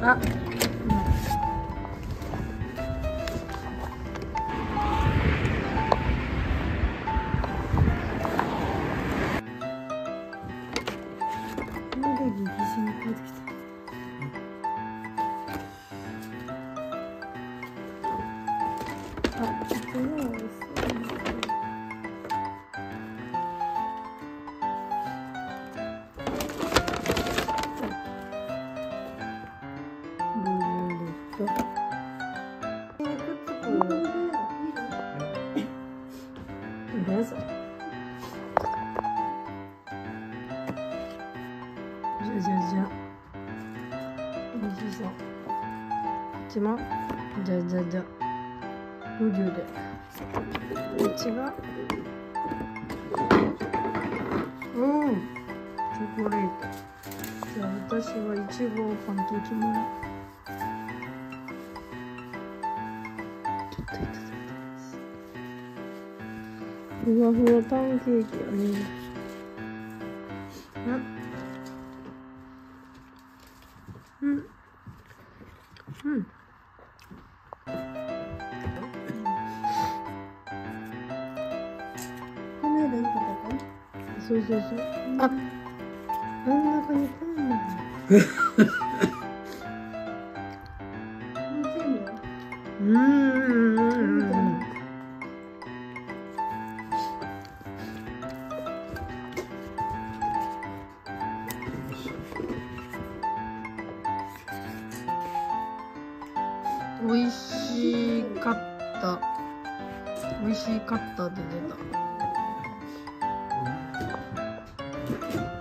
あ、ギリギリに帰ってきた。あ、これは美味しそう。どうぞ。じゃじゃじゃ。美味しそう。こっちもじゃじゃじゃ。ブリュレ。こっちがチョコレート。じゃあ私はいちごパンケーキもらう。ちょっといただきます。ふわふわパンケーキやね。うん。そうそうそう。あ、真ん中にパンが。美味しかった。美味しかったって出た。